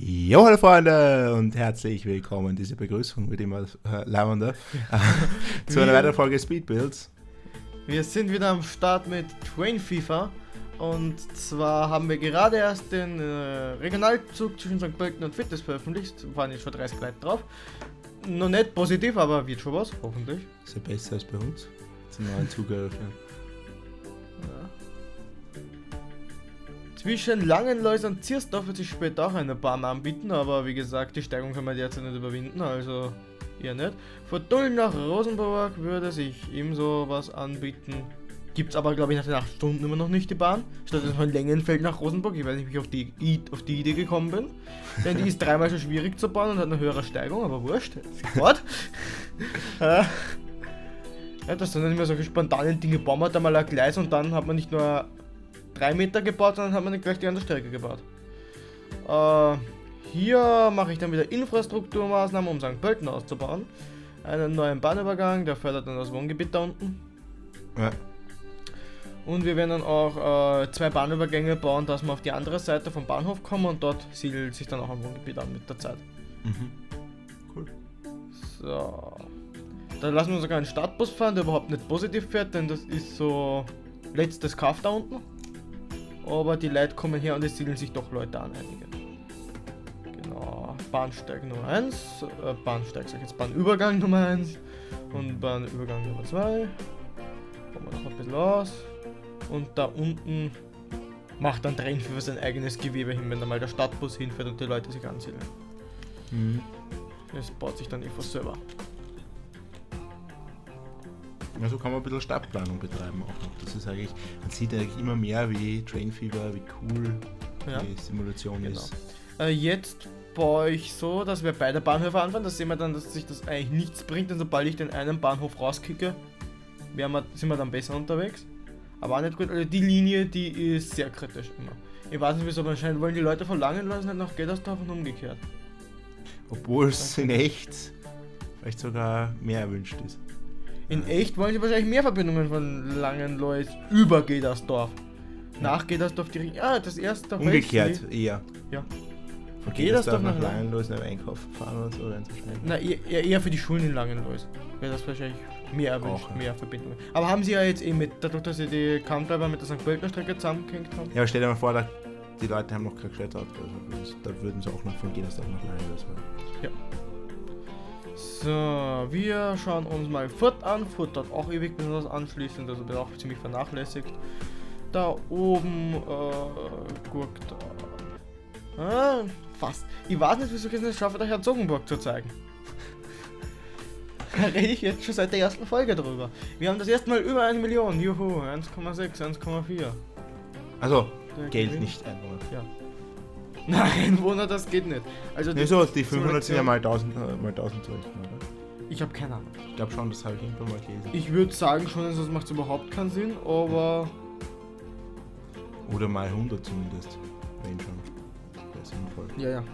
Jo, hallo Freunde und herzlich willkommen. Diese Begrüßung wird immer lauernder. Zu einer weiteren Folge Speedbuilds. Wir sind wieder am Start mit Train FIFA und zwar haben wir gerade erst den Regionalzug zwischen St. Pölten und Fitness veröffentlicht. Waren jetzt schon 30 Leute drauf. Noch nicht positiv, aber wird schon was, hoffentlich. Ist ja besser als bei uns. Zum neuen Zug eröffnen. Ja. Zwischen Langenlois und Ziersdorf wird sich später auch eine Bahn anbieten, aber wie gesagt, die Steigung können wir derzeit nicht überwinden, also eher nicht. Von Tulln nach Rosenburg würde sich ebenso was anbieten. Gibt's aber, glaube ich, nach den 8 Stunden immer noch nicht die Bahn. Statt dass man Längenfeld nach Rosenburg, ich weiß nicht, wie ich auf die Idee gekommen bin. Denn die ist dreimal schon schwierig zu bauen und hat eine höhere Steigung, aber wurscht. Fort. Ja, das sind nicht mehr solche spontanen Dinge. Bauen wir da mal ein Gleis und dann hat man nicht nur 3 Meter gebaut, sondern hat man gleich die andere Strecke gebaut. Hier mache ich dann wieder Infrastrukturmaßnahmen, um St. Pölten auszubauen. Einen neuen Bahnübergang, der fördert dann das Wohngebiet da unten. Ja. Und wir werden dann auch 2 Bahnübergänge bauen, dass wir auf die andere Seite vom Bahnhof kommen und dort siedelt sich dann auch ein Wohngebiet an mit der Zeit. Mhm. Cool. So. Da lassen wir sogar einen Stadtbus fahren, der überhaupt nicht positiv fährt, denn das ist so letztes Kaff da unten. Aber die Leute kommen her und es siedeln sich doch Leute an, einige. Genau, Bahnsteig Nummer 1, Bahnübergang Nummer 1 und Bahnübergang Nummer 2. Kommen wir noch ein bisschen aus. Und da unten macht dann Train FIFA sein eigenes Gewebe hin, wenn da mal der Stadtbus hinfährt und die Leute sich ansiedeln. Mhm. Das baut sich dann einfach selber. Ja, so kann man ein bisschen Stadtplanung betreiben auch noch. Das ist eigentlich, man sieht eigentlich immer mehr, wie Train FIFA, wie cool die Simulation ist. Jetzt baue ich so, dass wir beide Bahnhöfe anfangen. Da sehen wir dann, dass sich das eigentlich nichts bringt, denn sobald ich den einen Bahnhof rauskicke, sind wir dann besser unterwegs. Aber auch nicht gut, also die Linie, die ist sehr kritisch immer. Ich weiß nicht wieso, aber anscheinend wollen die Leute von Langenlois nicht nach Geddersdorf und umgekehrt. Obwohl es in echt vielleicht sogar mehr erwünscht ist. In echt wollen sie wahrscheinlich mehr Verbindungen von Langenlois über Geddersdorf. Nach Geddersdorf direkt. Ja, das erste. Umgekehrt eher. Ja. Von Geddersdorf nach Langenlois nach Einkaufen fahren oder so reinzuschneiden. Na, eher für die Schulen in Langenlois. Wäre das wahrscheinlich mehr erwünscht, mehr Verbindungen. Aber haben sie ja jetzt mit, dadurch, dass sie die Kammtreiber mit der St. Pöltener Strecke zusammengehängt haben. Ja, aber stell dir mal vor, die Leute haben noch kein Gescheit also da würden sie auch noch von Geddersdorf nach Langenlois fahren. Ja. So, wir schauen uns mal Furt an. Furt hat auch ewig bis das anschließend, also wird auch ziemlich vernachlässigt. Da oben guckt. Fast. Ich weiß nicht, wieso ich es nicht schaffe, der Herzogenburg zu zeigen. Da rede ich jetzt schon seit der ersten Folge drüber. Wir haben das erste Mal über 1 Million. Juhu, 1,6, 1,4. Also, Geld, nicht Einwohner. Ja. Nein, Einwohner, das geht nicht. Also nee, so, die 500 sind ja mal 1000 zu rechnen, oder? Ich habe keine Ahnung. Ich glaube schon, das habe ich irgendwann mal gelesen. Ich würde sagen schon, sonst macht es überhaupt keinen Sinn, aber... Oder mal 100 zumindest, wenn schon. Das ist sinnvoll. Ja, ja.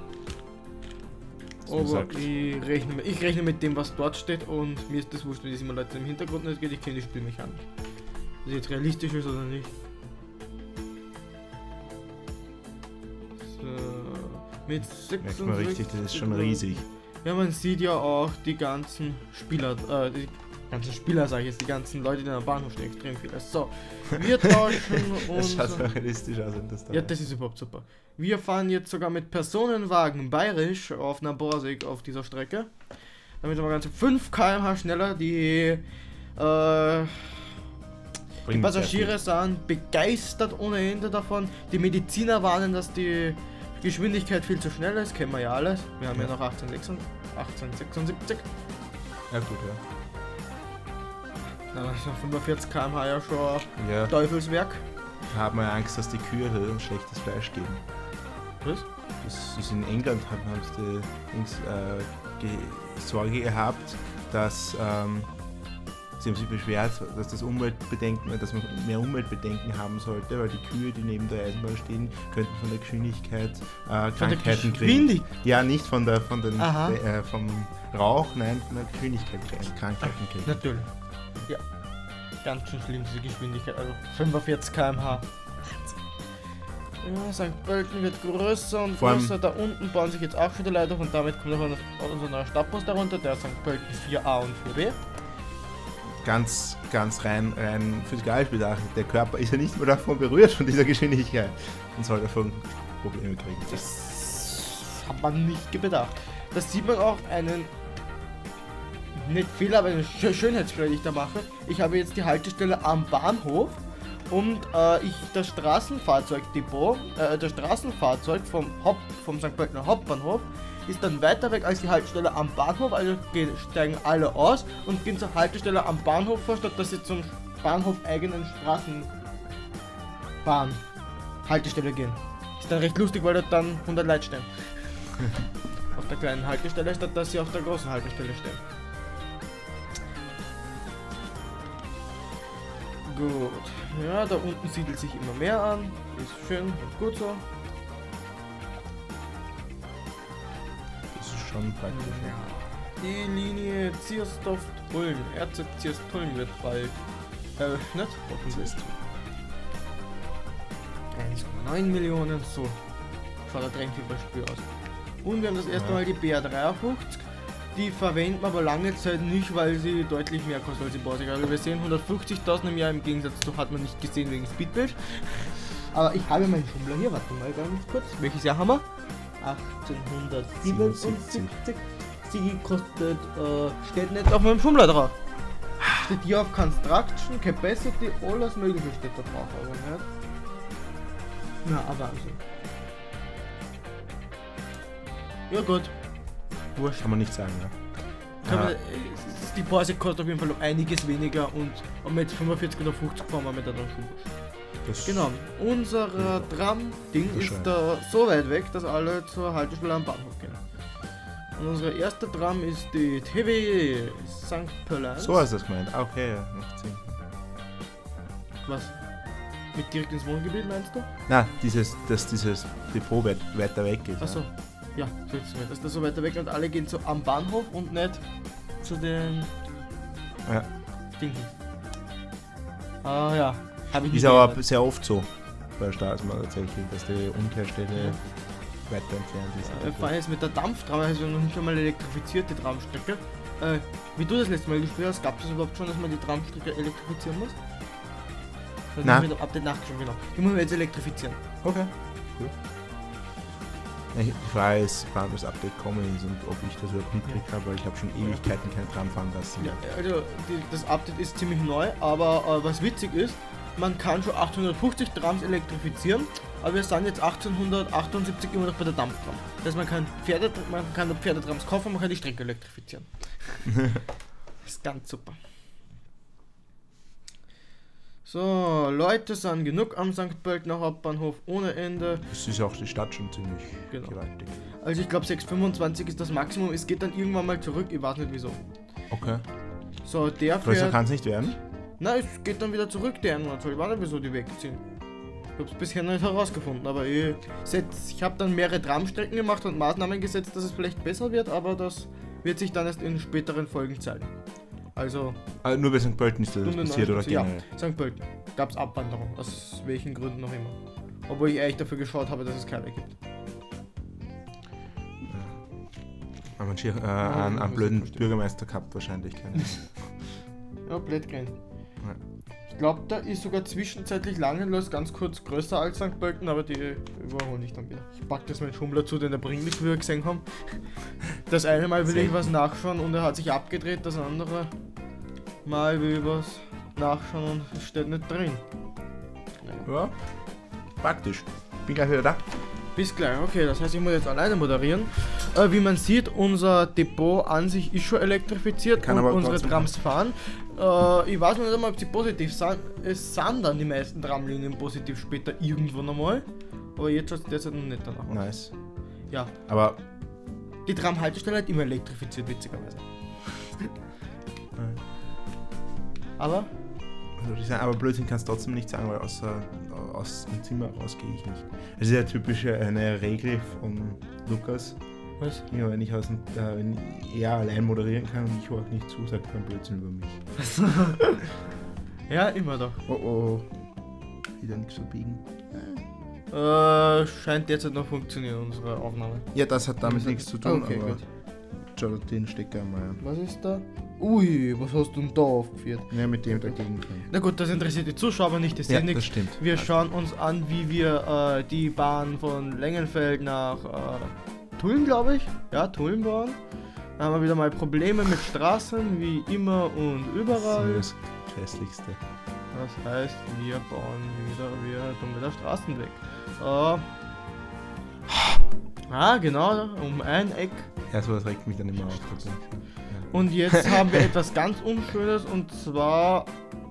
So aber sagt. ich rechne mit dem, was dort steht und mir ist das wurscht, wie die Simulation im Hintergrund nicht geht. Ich kenne die Spielmechanik. Ob das jetzt realistisch ist oder nicht. So, mit 66... Merkt man richtig, das ist schon riesig. Ja, man sieht ja auch die ganzen Spieler, sage ich jetzt, die ganzen Leute, die am Bahnhof stehen, extrem viele. So, wir tauschen uns... Das schaut realistisch aus, wenn das da Ja, das ist überhaupt super. Wir fahren jetzt sogar mit Personenwagen bayerisch auf einer Borsig auf dieser Strecke. Damit sind wir ganze 5 km/h schneller. Die Passagiere sind begeistert ohne Ende davon. Die Mediziner warnen, dass die Geschwindigkeit viel zu schnell ist. Kennen wir ja alles. Wir haben ja noch 1876. Ja gut, ja. Na, das ist noch 45 km/h ja schon Ja. Teufelswerk. Da haben wir ja Angst, dass die Kühe ein schlechtes Fleisch geben. Was? Das ist in England, haben sie Sorge gehabt, dass sie haben sich beschwert, dass dass man mehr Umweltbedenken haben sollte, weil die Kühe, die neben der Eisenbahn stehen, könnten von der Geschwindigkeit Krankheiten kriegen. Ja, nicht vom Rauch, nein, von der Geschwindigkeit Krankheiten kriegen. Natürlich. Ja. Ganz schön schlimm, diese Geschwindigkeit. Also 45 km/h. Ja, St. Pölten wird größer und Vor allem- größer. Da unten bauen sich jetzt auch wieder Leute auf und damit kommt auch unser neuer Stadtbus darunter, der St. Pölten 4a und 4b. Ganz rein physikalisch betrachtet, der Körper ist ja nicht mehr davon berührt von dieser Geschwindigkeit und soll davon Probleme kriegen. Das hat man nicht bedacht. Das sieht man auch einen, nicht Fehler, aber einen Schönheitsfehler, den ich da mache. Ich habe jetzt die Haltestelle am Bahnhof und das Straßenfahrzeugdepot, das Straßenfahrzeug vom St. Pöltener Hauptbahnhof ist dann weiter weg als die Haltestelle am Bahnhof, also steigen alle aus und gehen zur Haltestelle am Bahnhof vor, statt dass sie zum Bahnhof eigenen Straßenbahn Haltestelle gehen. Ist dann recht lustig, weil da dann 100 Leute stehen. Auf der kleinen Haltestelle, statt dass sie auf der großen Haltestelle stehen. Gut. Ja, da unten siedelt sich immer mehr an. Ist schön und gut so. Das ist schon praktisch. Die Linie Ziersdorf-Tulln, RZ Ziersdorf-Tulln wird bald eröffnet. Hoffentlich. 1,9 Millionen, so schaut der Trennfieberspiel aus. Und wir haben das erste Mal die BR53. Die verwenden wir aber lange Zeit nicht, weil sie deutlich mehr kostet als die Borsig. Also wir sehen 150.000 im Jahr, im Gegensatz zu hat man nicht gesehen wegen Speedbuild. Aber ich habe meinen Schummler hier, warte mal ganz kurz. Welches Jahr haben wir? 1877. Sie kostet, steht nicht auf meinem Schummler drauf. Steht hier auf Construction, Capacity, alles mögliche steht da drauf, aber nicht. Na, aber also. Ja gut. Wurscht. Kann man nicht sagen, ne? Die Porsche kostet auf jeden Fall um einiges weniger und ob wir jetzt 45 oder 50 fahren, wir mit der dann schon wurscht. Genau. Unser Tram-Ding ist da so weit weg, dass alle zur Haltestelle am Bahnhof gehen. Und unsere erste Tram ist die TW St. Pölten. So hast du das gemeint. Ah, okay, ja, macht Sinn. Was? Mit direkt ins Wohngebiet meinst du? Na, dass dieses Depot weiter weg ist. Achso. Ja, so ist es. Dass das so weiter weg und alle gehen so am Bahnhof und nicht zu den Dingen. Ah ja, habe ich nicht ist aber gehört. sehr oft so bei der Straßenbahn tatsächlich, dass die Umkehrstelle weiter entfernt ist. Wir fahren jetzt mit der Dampftram, also noch nicht einmal elektrifizierte Tramstrecke. Wie du das letzte Mal gespielt hast, gab es überhaupt schon, dass man die Tramstrecke elektrifizieren muss? Nein. Mit dem Update nachgeschaut, genau. Die müssen wir jetzt elektrifizieren. Okay, gut. Die Frage ist, wann das Update kommen ist und ob ich das überhaupt mitgekriegt habe, weil ich habe schon Ewigkeiten kein Tram fahren lassen. Ja, also das Update ist ziemlich neu, aber was witzig ist, man kann schon 850 Trams elektrifizieren, aber wir sind jetzt 1878 immer noch bei der Dampftram. Das heißt, man kann Pferdetrams kaufen, man kann die Strecke elektrifizieren. Das ist ganz super. So, Leute sind genug am St. Pöltener Hauptbahnhof ohne Ende. Es ist auch die Stadt schon ziemlich Genau. gewaltig. Also ich glaube 6,25 ist das Maximum, es geht dann irgendwann mal zurück, ich weiß nicht wieso. Okay. So, der Größer fährt... kann es nicht werden? Nein, es geht dann wieder zurück, der Einwohner. Ich weiß nicht, wieso die wegziehen. Ich habe es bisher noch nicht herausgefunden, aber ich habe dann mehrere Tramstrecken gemacht und Maßnahmen gesetzt, dass es vielleicht besser wird, aber das wird sich dann erst in späteren Folgen zeigen. Also... Nur bei St. Pölten ist das passiert oder generell? Ja, St. Pölten. Gab es Abwanderung, aus welchen Gründen noch immer. Obwohl ich eigentlich dafür geschaut habe, dass es keine gibt. Haben wir einen blöden Bürgermeister gehabt wahrscheinlich, keine Ahnung. Ja, Blödgren. Ich glaube, da ist sogar zwischenzeitlich Langenlois ganz kurz größer als St. Pölten, aber die überhole ich dann wieder. Ich packe das meinen Schummler zu, den erbringlich, wie wir gesehen haben. Das eine Mal will ich was nachschauen und er hat sich abgedreht, das andere Mal will ich was nachschauen und es steht nicht drin. Ja, praktisch. Bin gleich wieder da. Bis gleich, okay, das heißt, ich muss jetzt alleine moderieren. Wie man sieht, unser Depot an sich ist schon elektrifiziert Kann und aber unsere trotzdem Trams fahren. Ich weiß noch nicht einmal, ob sie positiv sind. Es sind dann die meisten Tramlinien positiv später irgendwo nochmal. Aber jetzt schaut es derzeit noch nicht danach aus. Nice. Ja, Aber die Tramhaltestelle hat immer elektrifiziert, witzigerweise. Aber aber Blödsinn kannst du trotzdem nicht sagen, weil aus dem Zimmer raus gehe ich nicht. Das ist ja typisch eine Regel von Lukas. was? Ja, wenn wenn er allein moderieren kann und ich auch nicht zu, sagt er Blödsinn über mich. Ja, immer doch. Oh oh. Wieder nichts verbiegen. Scheint derzeit noch funktionieren, unsere Aufnahme. Ja, das hat damit nichts zu tun, Okay, aber gut. schau den Stecker mal an. Was ist da? Ui, was hast du denn da aufgeführt? Ja, mit dem dagegen können. Na gut, das interessiert die Zuschauer nicht, das Ja, sehen das nichts. stimmt. Wir schauen uns an, wie wir die Bahn von Lengenfeld nach Tulln, glaube ich. Ja, Tulln bauen. Da haben wir wieder mal Probleme mit Straßen, wie immer und überall. Das ist das Hässlichste. Das heißt, wir bauen wieder Straßen weg. Genau, um ein Eck. Ja, sowas regt mich dann immer auf. Und jetzt haben wir etwas ganz Unschönes und zwar.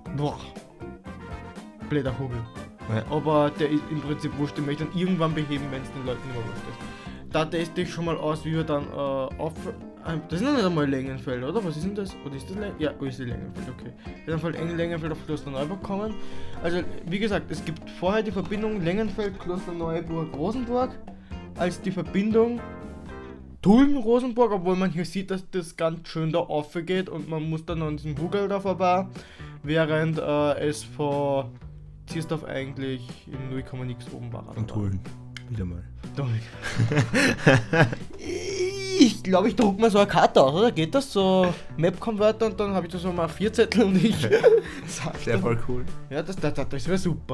Blöder Hobel. Ja. Aber der ist im Prinzip wurscht, den möchte ich dann irgendwann beheben, wenn es den Leuten immer wurscht ist. Da teste ich schon mal aus, wie wir dann das ist noch nicht einmal Längenfeld, oder? Was ist denn das? Oder ist das Ja, ist die Längenfeld, okay. Wir haben halt Längenfeld auf Klosterneuburg kommen. Also, wie gesagt, es gibt vorher die Verbindung Längenfeld, Klosterneuburg, Rosenburg als die Verbindung Tulln-Rosenburg, obwohl man hier sieht, dass das ganz schön da offen geht und man muss dann an diesem Hügel da vorbei, während es vor Ziersdorf eigentlich in 0, nix oben war. Und holen. Wieder mal. Ich glaube, ich druck mal so eine Karte aus, oder? Geht das so? Map-Converter und dann habe ich da so mal 4 Zettel und ich sag Sehr dann, voll cool. ja, das wäre super.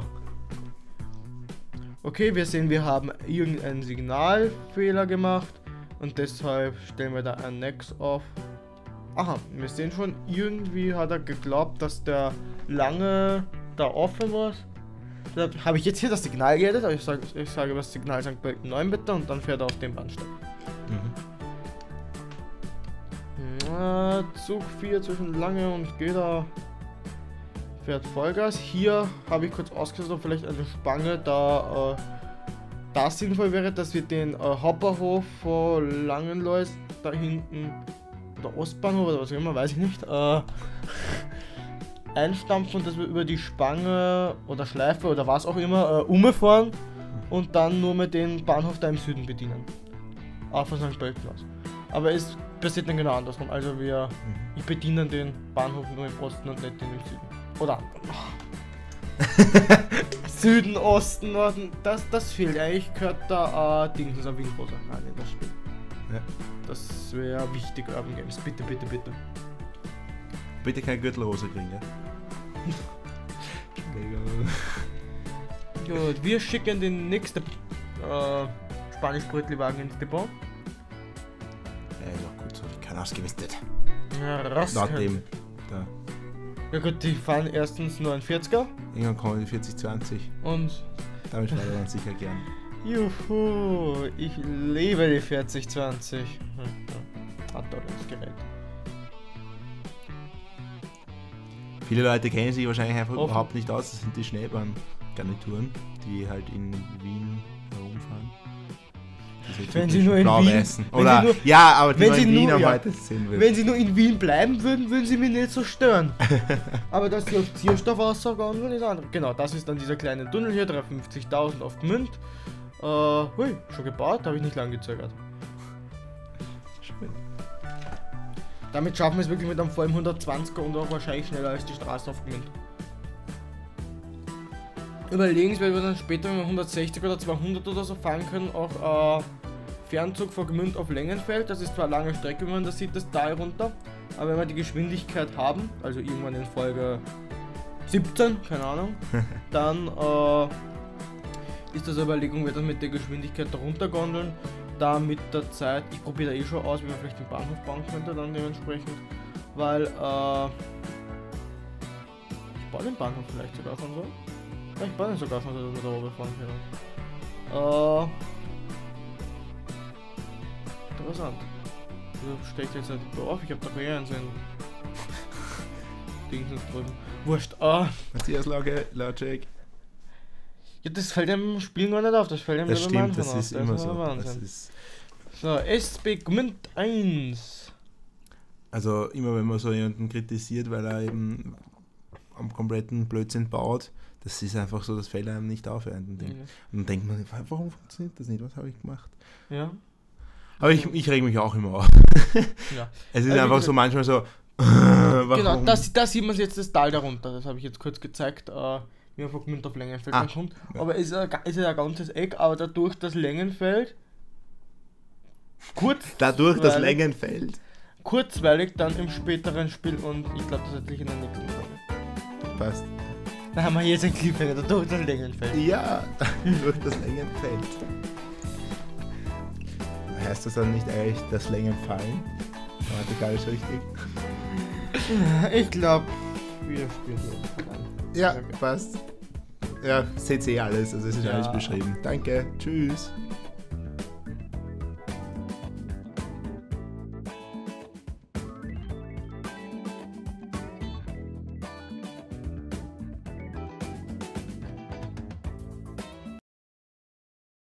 Okay, wir sehen, wir haben irgendeinen Signalfehler gemacht und deshalb stellen wir da ein Next auf. Aha, wir sehen schon, irgendwie hat er geglaubt, dass der lange da offen war. Deshalb habe ich jetzt hier das Signal geedet, aber ich sage das Signal St. Pölten 9 bitte und dann fährt er auf den Bahnsteig. Zug 4 zwischen Lange und Geda fährt Vollgas. Hier habe ich kurz ausgesucht, ob vielleicht eine Spange da sinnvoll wäre, dass wir den Hauptbahnhof von Langenlois da hinten, der Ostbahnhof oder was auch immer, weiß ich nicht, einstampfen und dass wir über die Spange oder Schleife oder was auch immer umfahren und dann nur mit den Bahnhof da im Süden bedienen. Auch von St. Pölten aus. Aber es passiert dann genau andersrum. Also ich bediene den Bahnhof nur im Osten und nicht in dem Süden. Oder Süden, Osten, Norden. Das fehlt. Eigentlich gehört da Dingsens auf Windrosa rein in das Spiel. Ja. Das wäre wichtig, Urban Games. Bitte, bitte, bitte. Bitte keine Gürtelhose kriegen, ja? Gut, wir schicken den nächsten Spanisch-Brötli-Wagen ins Depot. Ja, ist auch gut so. Ich kann ausgemistet. Ja, raus. Nachdem da. Ja gut, die fahren erstens nur ein 40er. Irgendwann kommen die 40-20. Und Damit fahre ich dann sicher gern. juhu, ich liebe die 4020. Hat doch das Gerät. Viele Leute kennen sich wahrscheinlich einfach Offen. überhaupt nicht aus. Das sind die Schneebahngarnituren, die halt in Wien herumfahren. Diese Wenn sie typischen nur in blau-weißen. Wien- Oder, wenn sie nur- ja, aber die wenn man sie in Wien nur- am ja. heute sehen will. Wenn sie nur in Wien bleiben würden, würden sie mich nicht so stören. Aber dass sie auf Zierstoff aussagen, ist andere. Genau, das ist dann dieser kleine Tunnel hier, 350.000 auf Gmünd. Hui, schon gebaut, habe ich nicht lange gezögert. Schön. Damit schaffen wir es wirklich mit einem vollen 120er und auch wahrscheinlich schneller als die Straße auf Gmünd. Überlegen wir dann später, wenn wir 160 oder 200 oder so fahren können, auch Fernzug von Gmünd auf Längenfeld. Das ist zwar eine lange Strecke, wenn man das sieht, das Tal runter, aber wenn wir die Geschwindigkeit haben, also irgendwann in Folge 17, keine Ahnung, dann ist das eine Überlegung, wir dann mit der Geschwindigkeit da runtergondeln. Da mit der Zeit, ich probiere da schon aus, wie man vielleicht den Bahnhof bauen könnte dann dementsprechend, weil ich baue den Bahnhof vielleicht sogar von so. Ja, ich baue den sogar von so, dass wir da oben fahren können. Interessant. Du steckst jetzt nicht auf, ich hab doch eher einen Dings drüben. Wurscht, Matthias Logic. ja, das fällt dem Spiel gar nicht auf, das fällt dem Das nur stimmt, Anfang das auf. ist immer so. Das Wahnsinn. ist, So, SB Gmünd 1. also immer wenn man so jemanden kritisiert, weil er eben am kompletten Blödsinn baut, das ist einfach so, das fällt einem nicht auf. Und dann denkt man, warum funktioniert das nicht? Was habe ich gemacht? Ja. Aber ich reg mich auch immer auf. Ja. Es ist Also, wie einfach gesagt- so manchmal so, warum? Genau, da sieht man jetzt das Tal darunter, das habe ich jetzt kurz gezeigt. wie man von Gmünd auf Längenfeld Ah, dann kommt. ja. Aber es ist ja ein ganzes Eck, aber dadurch das Längenfeld Dadurch das Längenfeld. kurzweilig dann im späteren Spiel und ich glaube, das hat sich in der nächsten Folge. Passt. Da haben wir jetzt ein Cliffhanger, dadurch das Längenfeld. Ja, durch das Längenfeld. Heißt das dann nicht eigentlich das Längenfallen? Grammatikalisch richtig? Ich glaube, wir spielen so an. Ja, passt. Ja, seht ihr alles, also es ist Ja. alles beschrieben. Danke, tschüss.